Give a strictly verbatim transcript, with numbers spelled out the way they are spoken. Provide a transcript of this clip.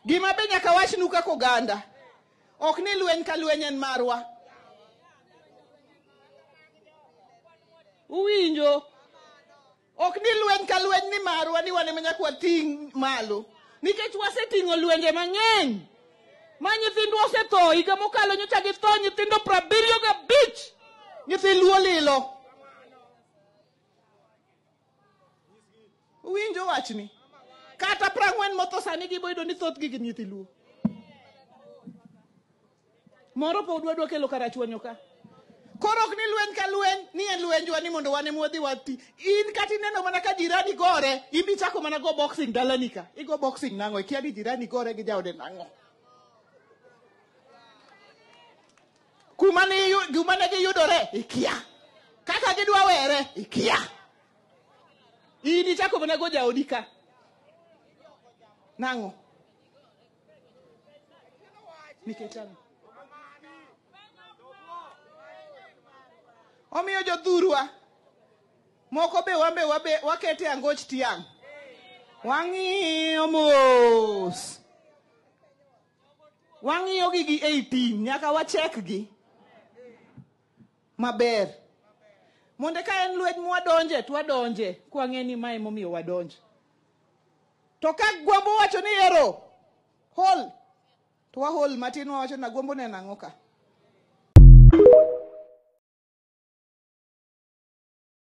Gima be nyaka wachnu kaka oganda. Ok ni lweny ka lweny en marwa. Uwinjo? Ok ni lweny ka lweny ni marwa ni wane manyaka wating' malo. Nikech waseting'o lwenje mang'eny. Ma nyithindwa osetho higa mokalo nyocha githo nyithindo prabiriyo gabich. Nyithi luo lilo. Uwinjo wachni? Kata prang'wen motho sani giboyudo ni thoth gigi nyithi luo. Moro po udwa dwa kelo karachuonyo ka. Koro ok ni lweny ka lweny ni en lwenjwa ni mondo wane mwadhi wati. In kati neno mana ka jirani gore, ibi chako mana go boxing dalani ka. Igo boxing nang'o, ikia ni jirani gore gi jaode nang'o. Kumane gumane giyudore, ikia. Kaka gidwa were, ikia. In ichako mana go jaodi ka. Nang'o. Nikechano. Omiyo jodhurwa moko be wambe wabe wakete angoch tiang'. Wang'iyo mos. Wang'iyo gigi eighteen nyaka wachek gi maber. Monde ka en lweny mwadonje to wadonje kwang'e ni mae momiyo wadonje. To ka gwambo wacho ni ero hol to wa hol matin wawacho na gwambo ne nang'o ka.